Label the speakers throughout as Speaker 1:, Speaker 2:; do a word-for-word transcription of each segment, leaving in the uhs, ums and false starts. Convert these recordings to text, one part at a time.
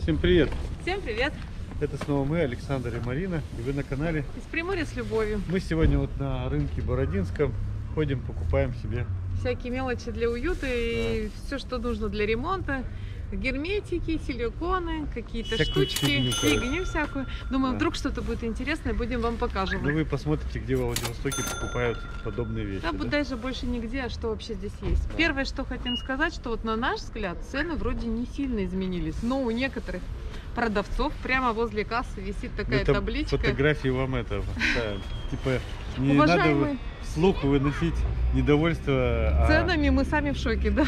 Speaker 1: Всем привет!
Speaker 2: Всем привет!
Speaker 1: Это снова мы, Александр и Марина, и вы на канале
Speaker 2: Из Приморья с любовью.
Speaker 1: Мы сегодня вот на рынке Бородинском ходим, покупаем себе
Speaker 2: всякие мелочи для уюта и да. все, что нужно для ремонта. Герметики, силиконы, какие-то штучки, фигню, фигню всякую. Думаю, да. вдруг что-то будет интересное, будем вам покажем.
Speaker 1: Ну вы посмотрите, где в Владивостоке покупают подобные вещи.
Speaker 2: Да, да? Даже больше нигде, а что вообще здесь есть. Да. Первое, что хотим сказать, что вот на наш взгляд цены вроде не сильно изменились, но у некоторых продавцов прямо возле кассы висит такая
Speaker 1: это
Speaker 2: табличка.
Speaker 1: Фотографии вам этого. Да, типа не
Speaker 2: Уважаемый...
Speaker 1: надо вслух выносить недовольство.
Speaker 2: Ценами а... мы сами в шоке, да.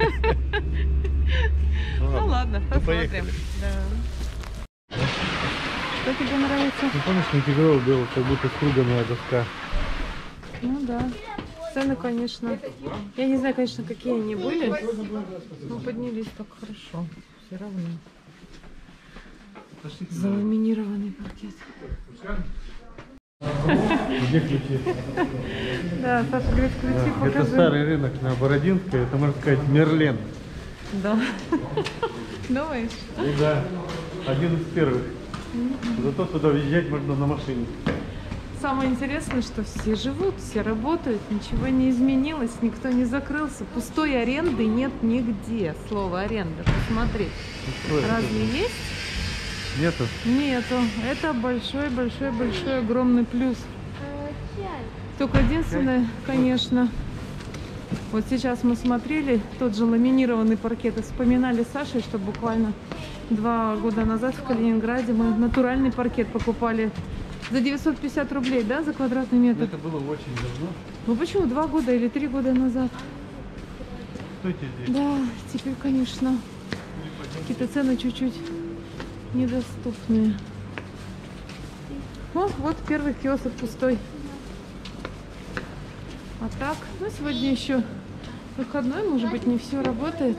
Speaker 2: Ну ладно, посмотрим. Да. Что тебе нравится?
Speaker 1: Ну помнишь, на тигровый был как будто струганная доска.
Speaker 2: Ну да. Цены, конечно. Я не знаю, конечно, какие они были. Но поднялись так хорошо. Все равно. Заламинированный паркет.
Speaker 1: Где ключи?
Speaker 2: Да, Саша говорит, ключи покажи.
Speaker 1: Это старый рынок на Бородинской, это, можно сказать, Мерлен.
Speaker 2: Да. Думаешь?
Speaker 1: Ну да, один из первых. Зато туда въезжать можно на машине.
Speaker 2: Самое интересное, что все живут, все работают, ничего не изменилось, никто не закрылся. Пустой аренды нет нигде. Слово аренда, посмотри. Пустой, разве это... есть?
Speaker 1: Нету?
Speaker 2: Нету. Это большой-большой-большой огромный плюс. Только единственное, конечно, вот сейчас мы смотрели тот же ламинированный паркет и вспоминали с Сашей, что буквально два года назад в Калининграде мы натуральный паркет покупали за девятьсот пятьдесят рублей, да, за квадратный метр.
Speaker 1: Это было очень давно.
Speaker 2: Ну почему, два года или три года назад?
Speaker 1: Стойте здесь.
Speaker 2: Да, теперь, конечно, какие-то цены чуть-чуть недоступные. О, вот первый киоск пустой. А так, ну сегодня еще выходной, может быть, не все работает.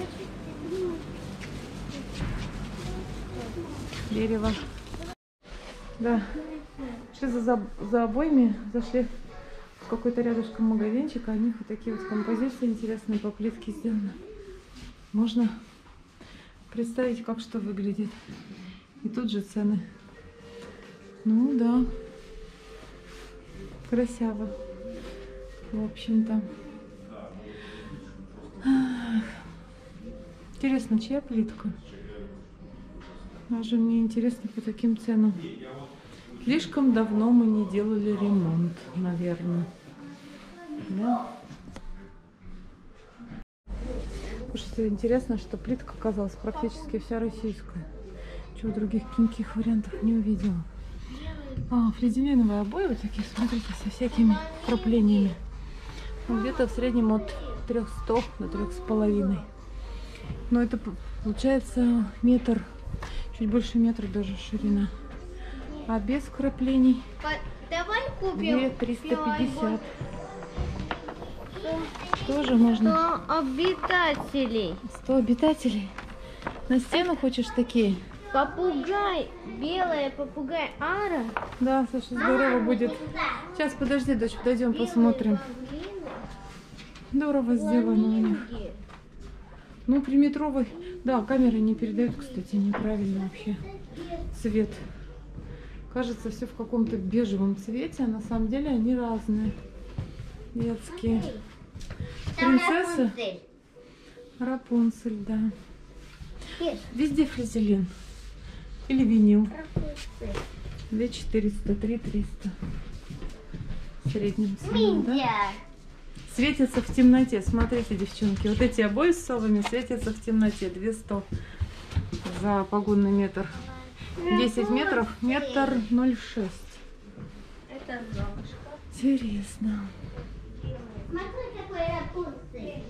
Speaker 2: Дерево. Да. Шли за, за обоями, зашли в какой-то рядышком магазинчик, а у них вот такие вот композиции интересные по плитке сделаны. Можно представить, как что выглядит. И тут же цены. Ну да. Красиво. В общем-то. Интересно, чья плитка? Даже мне интересно по таким ценам. Слишком давно мы не делали ремонт, наверное. Да? Слушайте, интересно, что плитка оказалась практически вся российская. Чего других никаких вариантов не увидела. А, флизеленовые обои вот такие, смотрите, со всякими краплениями. Где-то в среднем от трёхсот до трёх с половиной. Но это получается метр, чуть больше метра даже ширина. А без краплений
Speaker 3: давай купим
Speaker 2: триста пятьдесят. Тоже можно.
Speaker 3: сто обитателей.
Speaker 2: сто обитателей. На стену хочешь такие?
Speaker 3: Попугай, белая попугай Ара.
Speaker 2: Да, Саша, здорово будет. Сейчас, подожди, дочь, подойдем, посмотрим. Здорово сделано у них. Ну, приметровый. Да, камера не передает, кстати, неправильно вообще цвет. Кажется, все в каком-то бежевом цвете, а на самом деле они разные. Детские. Принцесса. Рапунцель, да. Везде флизелин. Или винил. две четыреста, три триста. В среднем цене, да? Светится в темноте. Смотрите, девчонки, вот эти обои с совами светятся в темноте. две сто за погонный метр. десять метров, метр ноль шесть.
Speaker 3: Это золушка.
Speaker 2: Интересно.
Speaker 3: Смотри, какой Рапунцель.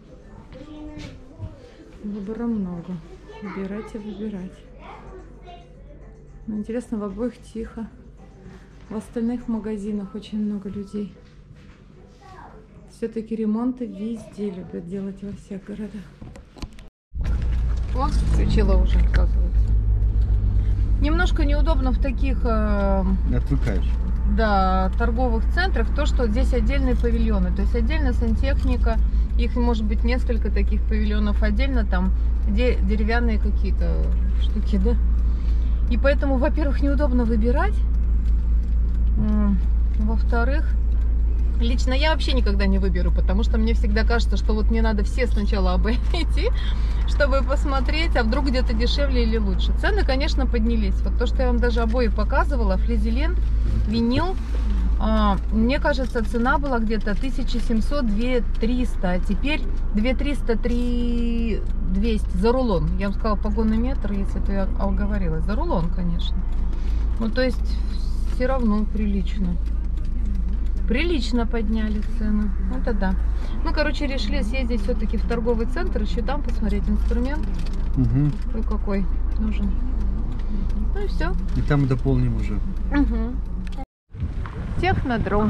Speaker 2: Выбора много. Выбирать и выбирать. Но интересно, в обоих тихо. В остальных магазинах очень много людей. Все-таки ремонты везде любят делать, во всех городах. О, включила уже, оказывается. Немножко неудобно в таких э, да, торговых центрах то, что здесь отдельные павильоны. То есть отдельно сантехника, Их может быть несколько таких павильонов отдельно, там где деревянные какие-то штуки, да. И поэтому, во-первых, неудобно выбирать. Во-вторых, лично я вообще никогда не выберу, потому что мне всегда кажется, что вот мне надо все сначала обойти, чтобы посмотреть, а вдруг где-то дешевле или лучше. Цены, конечно, поднялись. Вот то, что я вам даже обои показывала, флизелин, винил, а, мне кажется, цена была где-то тысяча семьсот — две тысячи триста, а теперь две тысячи триста — три тысячи двести за рулон. Я вам сказала погонный метр, если то я оговорилась. За рулон, конечно. Ну, то есть, все равно прилично. Прилично подняли цену. Это да. Ну, короче, решили съездить все-таки в торговый центр, еще там посмотреть инструмент.
Speaker 1: Угу.
Speaker 2: Ой, какой нужен. Ну и все.
Speaker 1: И там дополним уже.
Speaker 2: Угу. Технодром.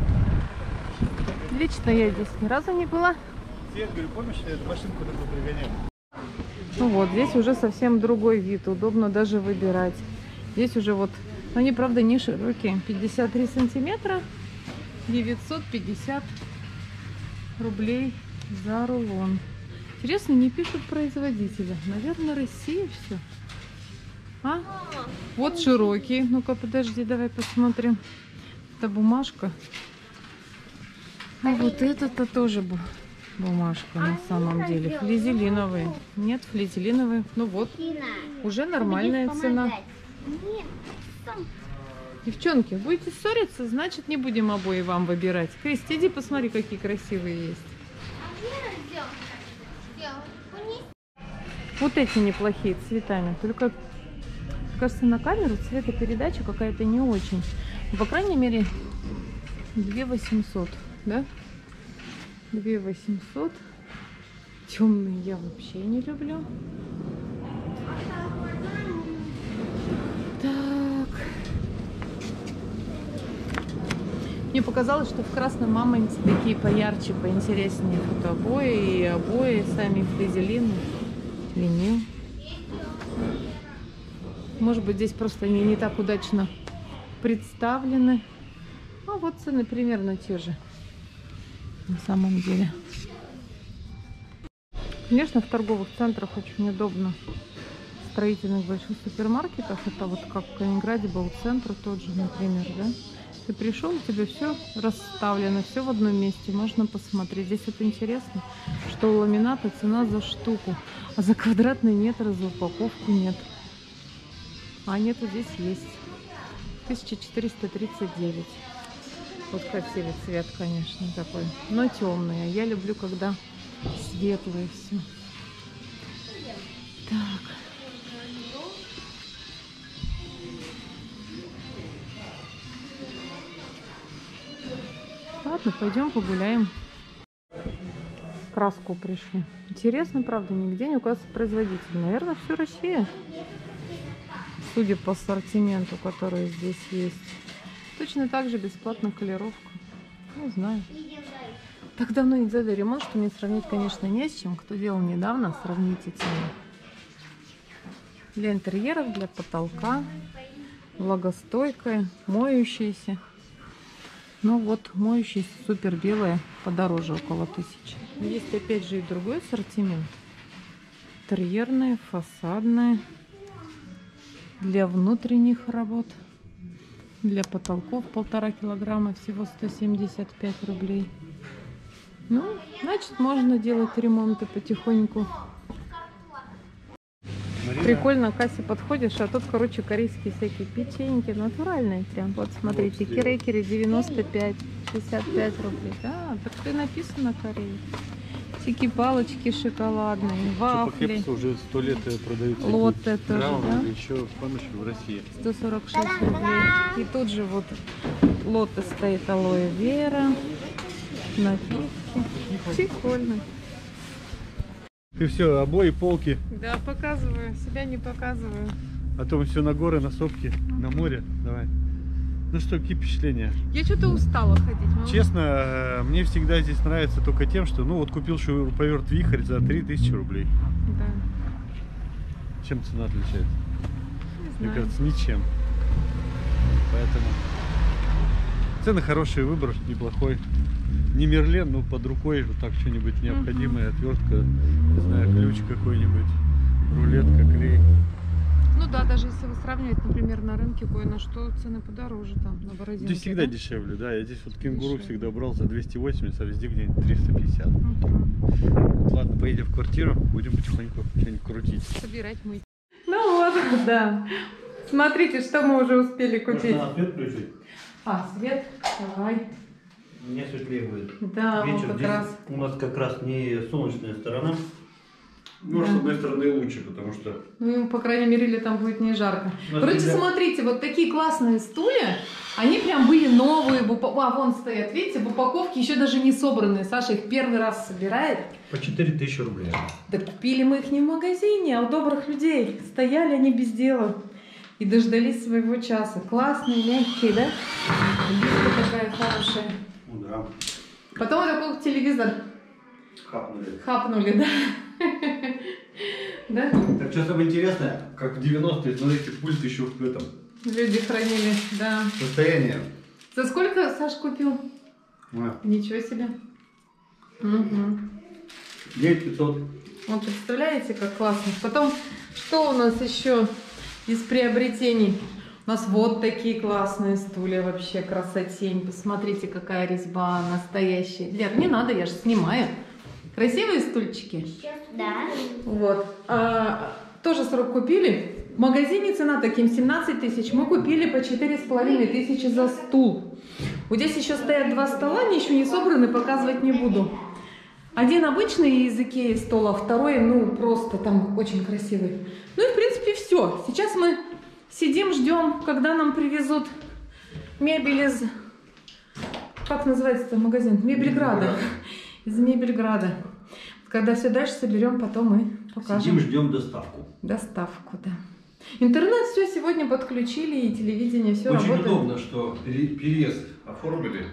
Speaker 2: Лично я здесь ни разу не была.
Speaker 1: Я говорю, помнишь, я эту машинку такую пригонял?
Speaker 2: Ну вот, здесь уже совсем другой вид. Удобно даже выбирать. Здесь уже вот, они, правда, не широкие. пятьдесят три сантиметра. девятьсот пятьдесят рублей за рулон. Интересно, не пишут производителя. Наверное, Россия все. А? Вот широкий. Ну-ка, подожди, давай посмотрим. Это бумажка. А вот это-то тоже бу- бумажка на самом деле. Флизелиновые. Нет, флизелиновые. Ну вот, уже нормальная цена. Девчонки, будете ссориться, значит не будем обои вам выбирать. Кристи, иди посмотри, какие красивые есть. Вот эти неплохие цветами. Только, кажется, на камеру цветопередача какая-то не очень. По крайней мере, две тысячи восемьсот, да? две тысячи восемьсот. Темные я вообще не люблю. Так. Мне показалось, что в красном мамонте такие поярче, поинтереснее фотообои и обои, сами флизелины, винил. Может быть, здесь просто они не так удачно представлены. А вот цены примерно те же на самом деле. Конечно, в торговых центрах очень удобно. В строительных больших супермаркетах, это вот как в Калининграде был центр тот же, например, да? Ты пришел, у тебя все расставлено, все в одном месте, можно посмотреть. Здесь вот интересно, что у ламината цена за штуку, а за квадратный метр, за упаковку нет. А нет, вот здесь есть. тысяча четыреста тридцать девять. Вот красивый цвет, конечно, такой, но темный. Я люблю, когда светлое все. Так. Ладно, пойдем погуляем. Краску пришли. Интересно, правда, нигде не указывается производитель. Наверное, все Россия. Судя по ассортименту, который здесь есть. Точно так же бесплатная колеровка. Не знаю. Так давно не делали ремонт, что мне сравнить, конечно, не с чем. Кто делал недавно, сравните цены. Для интерьеров, для потолка. Влагостойкая, моющаяся. Ну вот, моющаяся супер белая, подороже, около тысячи. Есть опять же и другой ассортимент. Интерьерная, фасадная. Для внутренних работ. Для потолков полтора килограмма, всего сто семьдесят пять рублей. Ну, значит, можно делать ремонты потихоньку.
Speaker 1: Марина.
Speaker 2: Прикольно, к кассе подходишь, а тут, короче, корейские всякие печеньки, натуральные прям. Вот, смотрите, кирекери девяносто пять, шестьдесят пять рублей. Да, так что и написано Корея. Всякие палочки шоколадные, вафли.
Speaker 1: Кепсы уже сто лет продаются.
Speaker 2: Лотте тоже, да?
Speaker 1: Еще, помнишь, в России.
Speaker 2: сто сорок шесть рублей. И тут же вот лотте стоит алоэ вера, напитки. Прикольно.
Speaker 1: Ты все, обои, полки.
Speaker 2: Да, показываю. Себя не показываю.
Speaker 1: А то мы все на горы, на сопки, на море. Давай. Ну что, какие впечатления?
Speaker 2: Я что-то устала ходить. Мама.
Speaker 1: Честно, мне всегда здесь нравится только тем, что, ну вот купил шуруповерт Вихрь за три тысячи рублей.
Speaker 2: Да.
Speaker 1: Чем цена отличается?
Speaker 2: Не
Speaker 1: Мне
Speaker 2: знаю.
Speaker 1: кажется, ничем. Поэтому цены хорошие, выбор неплохой. не Мерлен, но под рукой вот так что-нибудь необходимое, отвертка, не знаю, ключ какой-нибудь, рулетка, клей.
Speaker 2: Ну да, даже если вы сравниваете, например, на рынке кое-на что, цены подороже там, на борозинке.
Speaker 1: Здесь всегда
Speaker 2: да?
Speaker 1: дешевле, да. Я здесь вот кенгуру
Speaker 2: Дешевле.
Speaker 1: всегда брал за двести восемьдесят, а везде где-нибудь триста пятьдесят.
Speaker 2: Мгм.
Speaker 1: Ладно, поедем в квартиру, будем потихоньку что-нибудь крутить.
Speaker 2: Собирать мы. Ну вот, да. Смотрите, что мы уже успели купить.
Speaker 1: Может, надо свет включить?
Speaker 2: А, свет, давай.
Speaker 1: Мне светлее будет.
Speaker 2: Да,
Speaker 1: Вечер,
Speaker 2: вот как
Speaker 1: здесь
Speaker 2: раз.
Speaker 1: у нас как раз не солнечная сторона. Может,
Speaker 2: Да.
Speaker 1: с одной стороны лучше, потому что...
Speaker 2: Ну, по крайней мере, летом будет не жарко.
Speaker 1: Ну,
Speaker 2: Короче,
Speaker 1: всегда-
Speaker 2: смотрите, вот такие классные стулья. Они прям были новые. В упа- А, вон стоят, видите, в упаковке еще даже не собранные. Саша их первый раз собирает.
Speaker 1: По четыре тысячи рублей.
Speaker 2: Да купили мы их не в магазине, а у добрых людей. Стояли они без дела. И дождались своего часа. Классные, мягкие, да? Обивка такая хорошая.
Speaker 1: Ну да,
Speaker 2: Потом вот такой телевизор
Speaker 1: хапнули.
Speaker 2: хапнули, да? Да?
Speaker 1: Так что самое интересное, как в девяностые, смотрите, пульт еще в этом
Speaker 2: Люди хранили, да.
Speaker 1: состоянии.
Speaker 2: За сколько Саш купил?
Speaker 1: А,
Speaker 2: Ничего себе. Угу.
Speaker 1: девять пятьсот.
Speaker 2: Вот представляете, как классно. Потом, что у нас еще из приобретений? У нас вот такие классные стулья, вообще красотень. Посмотрите, какая резьба настоящая. Лер, не надо, я же снимаю. Красивые стульчики?
Speaker 3: Да.
Speaker 2: Вот. А, тоже срок купили. В магазине цена таким семнадцать тысяч. Мы купили по четыре с половиной тысячи за стул. Вот здесь еще стоят два стола, они еще не собраны, показывать не буду. Один обычный из Икеи стол, а второй, ну, просто там очень красивый. Ну и, в принципе, все. Сейчас мы сидим, ждем, когда нам привезут мебель из... Как называется магазин? Мебельграда. Из Мебельграда. Когда все дальше соберем, потом мы покажем.
Speaker 1: Сидим, ждем доставку.
Speaker 2: Доставку, да. Интернет все сегодня подключили, и телевидение все
Speaker 1: Очень
Speaker 2: работает.
Speaker 1: удобно, что пере- переезд оформили.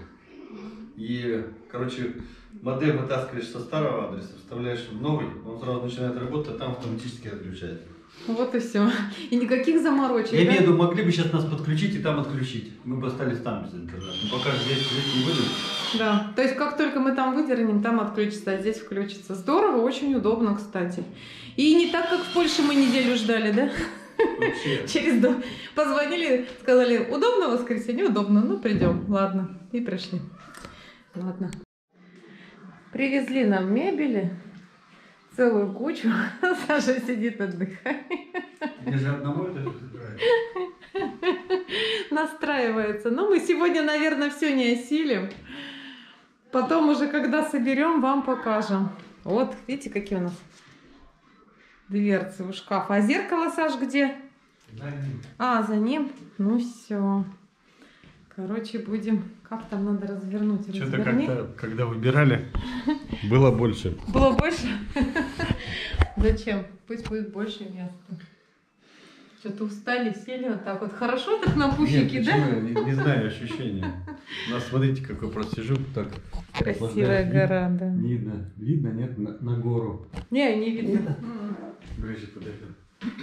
Speaker 1: И, короче, модем вытаскиваешь со старого адреса, вставляешь в новый, он сразу начинает работать, а там автоматически отключается.
Speaker 2: Вот и все. И никаких заморочек.
Speaker 1: Я
Speaker 2: да?
Speaker 1: имею в виду, могли бы сейчас нас подключить и там отключить. Мы бы остались там без интернета. Но пока здесь жить не будем.
Speaker 2: Да, то есть как только мы там выдернем, там отключится, а здесь включится. Здорово, очень удобно, кстати. И не так, как в Польше мы неделю ждали, да?
Speaker 1: Вообще.
Speaker 2: Через до... Позвонили, сказали, удобно в воскресенье? Удобно, ну придем. Ладно, и пришли. Ладно. Привезли нам мебели, целую кучу. Саша сидит, отдыхает.
Speaker 1: Мне же одному это нравится.
Speaker 2: Настраивается. Но мы сегодня, наверное, все не осилим. Потом уже, когда соберем, вам покажем. Вот, видите, какие у нас дверцы у шкафа. А зеркало, Саш, где? А, за ним? Ну все. Короче, будем... Как там надо развернуть?
Speaker 1: Что-то
Speaker 2: Разверни.
Speaker 1: как-то, когда выбирали, было больше.
Speaker 2: Было больше? Зачем? Пусть будет больше места. Что-то устали, сели вот так вот. Хорошо так на пуфике,
Speaker 1: Нет,
Speaker 2: да?
Speaker 1: почему? Я не, не знаю ощущения. У нас, смотрите, какой просто сижу, так.
Speaker 2: Красивая
Speaker 1: наслаждаюсь.
Speaker 2: гора, да.
Speaker 1: Видно, видно, нет, на, на гору.
Speaker 2: Не, не видно. М.
Speaker 1: Ближе подойдем.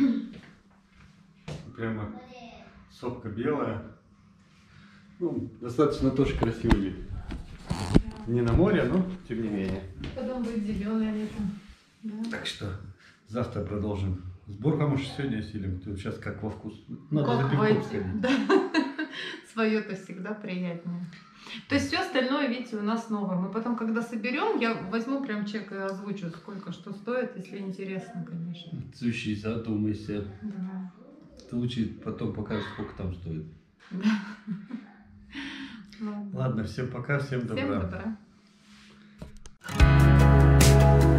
Speaker 1: Прямо сопка белая. Ну, достаточно тоже красивый вид. Не на море, но тем не менее.
Speaker 2: Потом будет зеленое летом. Да.
Speaker 1: Так что завтра продолжим сбор, а может сегодня осилим. Тут сейчас как во вкус. Надо
Speaker 2: Как
Speaker 1: за пивком
Speaker 2: войти.
Speaker 1: сходить.
Speaker 2: Да. Свое-то всегда приятнее. То есть все остальное, видите, у нас новое. Мы потом, когда соберем, я возьму прям чек и озвучу, сколько что стоит, если интересно, конечно.
Speaker 1: Слушай, задумайся.
Speaker 2: Да.
Speaker 1: Ты лучше потом покажешь, сколько там стоит.
Speaker 2: Ладно.
Speaker 1: Ладно, всем пока, всем добра.
Speaker 2: Всем добра.